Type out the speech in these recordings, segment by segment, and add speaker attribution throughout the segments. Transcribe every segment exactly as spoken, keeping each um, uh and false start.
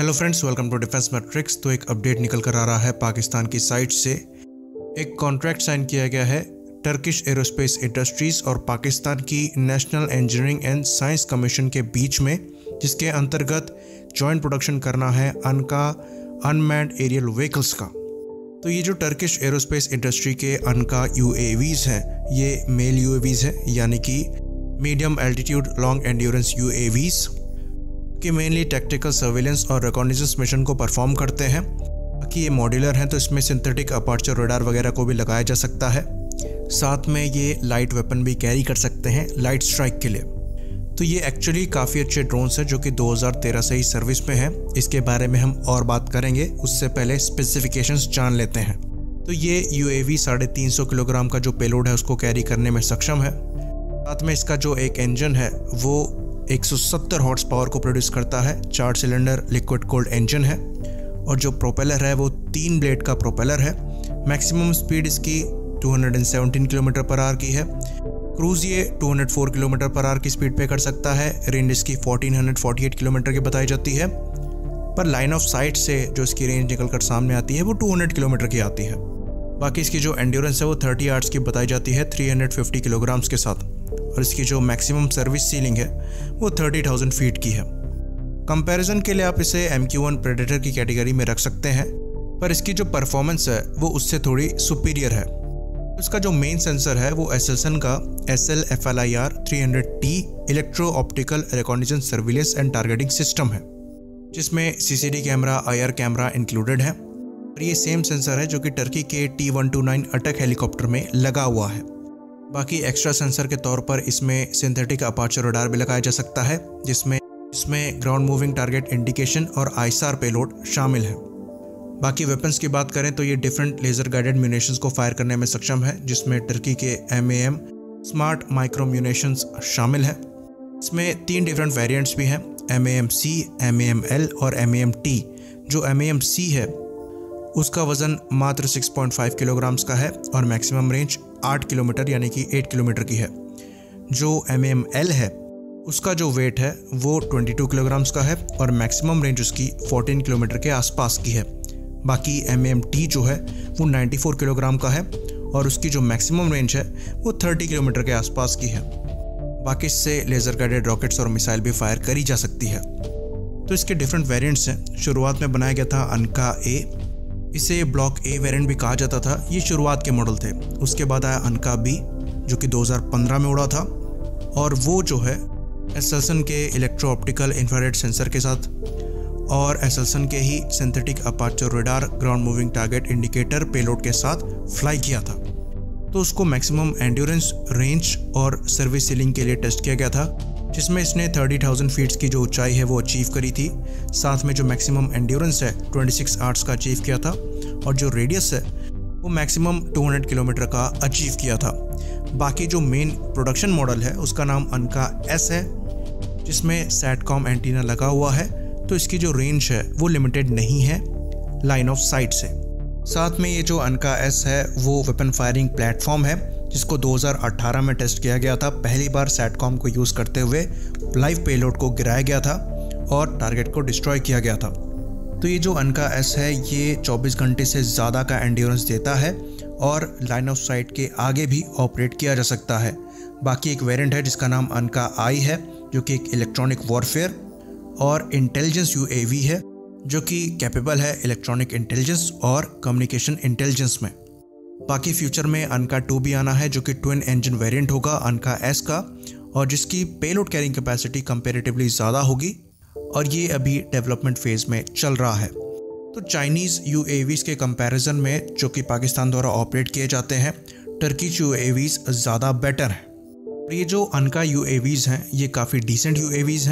Speaker 1: Hello friends, welcome to Defence Matrix. तो एक update निकल कर आ रहा है पाकिस्तान की साइड से। एक कॉन्ट्रैक्ट साइन किया गया है टर्किश एरोस्पेस इंडस्ट्रीज और पाकिस्तान की national engineering and science commission के बीच में, जिसके अंतर्गत जॉइंट प्रोडक्शन करना है अनका अनमैन्ड एरियल व्हीकल्स का। तो ये जो टर्किश एरोस्पेस इंडस्ट्री के अनका यूएवीज हैं, ये मेल यूएवीज हैं, यानी कि medium altitude long endurance UAVs कि मेनली टैक्टिकल सर्वेलेंस और रिकॉग्निजेंस मिशन को परफॉर्म करते हैं। बाकी ये मॉड्यूलर हैं, तो इसमें सिंथेटिक अपर्चर रडार वगैरह को भी लगाया जा सकता है। साथ में ये लाइट वेपन भी कैरी कर सकते हैं लाइट स्ट्राइक के लिए। तो ये एक्चुअली काफ़ी अच्छे ड्रोन्स हैं जो कि दो हज़ार तेरह से ही सर्विस में हैं। इसके बारे में हम और बात करेंगे, उससे पहले स्पेसिफिकेशंस जान लेते हैं। तो ये यूएवी साढ़े तीन सौ किलोग्राम का जो पेलोड है उसको कैरी करने में सक्षम है। साथ में इसका जो एक इंजन है वो एक सौ सत्तर हॉर्स पावर को प्रोड्यूस करता है। चार सिलेंडर लिक्विड कोल्ड इंजन है और जो प्रोपेलर है वो तीन ब्लेड का प्रोपेलर है। मैक्सिमम स्पीड इसकी दो सौ सत्रह किलोमीटर पर आवर की है। क्रूज ये दो सौ चार किलोमीटर पर आवर की स्पीड पे कर सकता है। रेंज इसकी चौदह सौ अड़तालीस किलोमीटर की बताई जाती है, पर लाइन ऑफ साइट से जो इसकी रेंज निकल कर सामने आती है वो दो सौ किलोमीटर की आती है। बाकी इसकी जो एंड्योरेंस है वो तीस आवर्स की बताई जाती है तीन सौ पचास किलोग्राम्स के साथ, और इसकी जो मैक्सिमम सर्विस सीलिंग है वो तीस हज़ार फीट की है। कंपैरिजन के लिए आप इसे एम क्यू वन प्रेडेटर की कैटेगरी में रख सकते हैं, पर इसकी जो परफॉर्मेंस है वो उससे थोड़ी सुपीरियर है। इसका जो मेन सेंसर है वो एसेल्सन का S L F L I R three hundred T electro optical reconnaissance surveillance and targeting system है, जिसमें CCD camera, I R camera included है। और ये सेम सेंसर है जो कि टर्की के T one two nine attack helicopter में लगा हुआ है। बाकी एक्स्ट्रा सेंसर के तौर पर इसमें सिंथेटिक अपर्चर रडार भी लगाया जा सकता है, जिसमें इसमें ग्राउंड मूविंग टारगेट इंडिकेशन और आईएसआर पेलोड शामिल है। बाकी वेपन्स की बात करें तो ये डिफरेंट लेज़र गाइडेड म्यूनिशंस को फायर करने में सक्षम है, जिसमें टर्की के M A M smart micro munitions शामिल है। इसमें तीन डिफरेंट वेरिएंट्स भी हैं, M A M C, M A M L और एम ए एम टी। जो एम ए एम सी है उसका वज़न मात्र छह पॉइंट पाँच किलोग्राम्स का है और मैक्सिमम रेंज आठ किलोमीटर यानी कि आठ किलोमीटर की है। जो एम ए एम एल है उसका जो वेट है वो बाईस किलोग्राम्स का है और मैक्सिमम रेंज उसकी चौदह किलोमीटर के आसपास की है। बाकी एम ए एम टी जो है वो चौरानवे किलोग्राम का है और उसकी जो मैक्सिमम रेंज है वो तीस किलोमीटर के आसपास की है। बाकी इससे लेज़र गाइडेड रॉकेट्स और मिसाइल भी फायर करी जा सकती है। तो इसके डिफरेंट वेरिएंट्स हैं। शुरुआत में बनाया गया था अनका ए, इसे ब्लॉक ए वेरिएंट भी कहा जाता था। ये शुरुआत के मॉडल थे। उसके बाद आया अनका बी जो कि दो हज़ार पंद्रह में उड़ा था, और वो जो है एसेल्सन के इलेक्ट्रो ऑप्टिकल इंफ्रारेड सेंसर के साथ और एसेल्सन के ही synthetic aperture radar ground moving target indicator payload के साथ फ्लाई किया था। तो उसको मैक्सिमम एंड्योरेंस, रेंज और सर्विस सीलिंग के लिए टेस्ट किया गया था, जिसमें इसने तीस हज़ार फीट्स की जो ऊंचाई है वो अचीव करी थी। साथ में जो मैक्सिमम एंड्योरेंस है छब्बीस आवर्स का अचीव किया था, और जो रेडियस है वो मैक्सिमम दो सौ किलोमीटर का अचीव किया था। बाकी जो मेन प्रोडक्शन मॉडल है उसका नाम अनका एस है, जिसमें सैटकॉम एंटीना लगा हुआ है। तो इसकी जो रेंज है वो लिमिटेड नहीं है लाइन ऑफ साइट से। साथ में ये जो अनका एस है वो वेपन फायरिंग प्लेटफॉर्म है, जिसको दो हज़ार अठारह में टेस्ट किया गया था। पहली बार सैटकॉम को यूज़ करते हुए लाइव पेलोड को गिराया गया था और टारगेट को डिस्ट्रॉय किया गया था। तो ये जो अनका एस है ये चौबीस घंटे से ज़्यादा का एंड्योरेंस देता है और लाइन ऑफ साइट के आगे भी ऑपरेट किया जा सकता है। बाकी एक वेरिएंट है जिसका नाम अनका आई है, जो कि एक इलेक्ट्रॉनिक वॉरफेयर और इंटेलिजेंस यूएवी है, जो कि कैपेबल है इलेक्ट्रॉनिक इंटेलिजेंस और कम्युनिकेशन इंटेलिजेंस में। बाकी फ्यूचर में अनका टू भी आना है, जो कि ट्विन इंजन वेरिएंट होगा अनका एस का, और जिसकी पेलोड कैरिंग कैपेसिटी कंपैरेटिवली ज़्यादा होगी, और ये अभी डेवलपमेंट फेज में चल रहा है। तो चाइनीज़ यूएवीज़ के कंपैरिजन में जो कि पाकिस्तान द्वारा ऑपरेट किए जाते हैं, टर्किश यूएवीज़ ज़्यादा बेटर हैं। और ये जो अनका यूएवीज़ हैं ये काफ़ी डिसेंट यूएवीज़ हैं,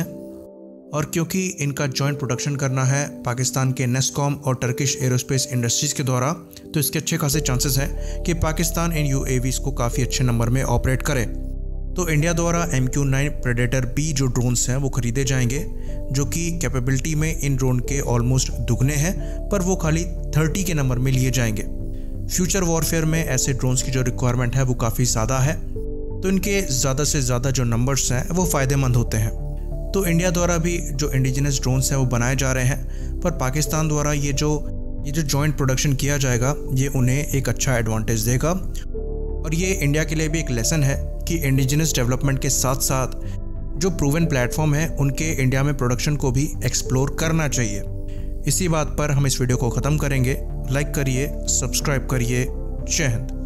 Speaker 1: और क्योंकि इनका जॉइंट प्रोडक्शन करना है पाकिस्तान के नेस्कॉम और टर्किश एरोस्पेस इंडस्ट्रीज़ के द्वारा, तो इसके अच्छे खासे चांसेस हैं कि पाकिस्तान इन यूएवीज़ को काफ़ी अच्छे नंबर में ऑपरेट करे। तो इंडिया द्वारा M Q nine predator B जो ड्रोन्स हैं वो खरीदे जाएंगे, जो कि कैपेबिलिटी में इन ड्रोन के ऑलमोस्ट दुगने हैं, पर वो खाली तीस के नंबर में लिए जाएंगे। फ्यूचर वॉरफेयर में ऐसे ड्रोन्स की जो रिक्वायरमेंट है वो काफ़ी ज़्यादा है, तो इनके ज़्यादा से ज़्यादा जो नंबर्स हैं वो फ़ायदेमंद होते हैं। तो इंडिया द्वारा भी जो इंडिजिनस ड्रोन्स हैं वो बनाए जा रहे हैं, पर पाकिस्तान द्वारा ये जो ये जो जॉइंट प्रोडक्शन किया जाएगा ये उन्हें एक अच्छा एडवांटेज देगा। और ये इंडिया के लिए भी एक लेसन है कि इंडिजिनस डेवलपमेंट के साथ साथ जो प्रूवन प्लेटफॉर्म है उनके इंडिया में प्रोडक्शन को भी एक्सप्लोर करना चाहिए। इसी बात पर हम इस वीडियो को ख़त्म करेंगे। लाइक करिए, सब्सक्राइब करिए। जय हिंद।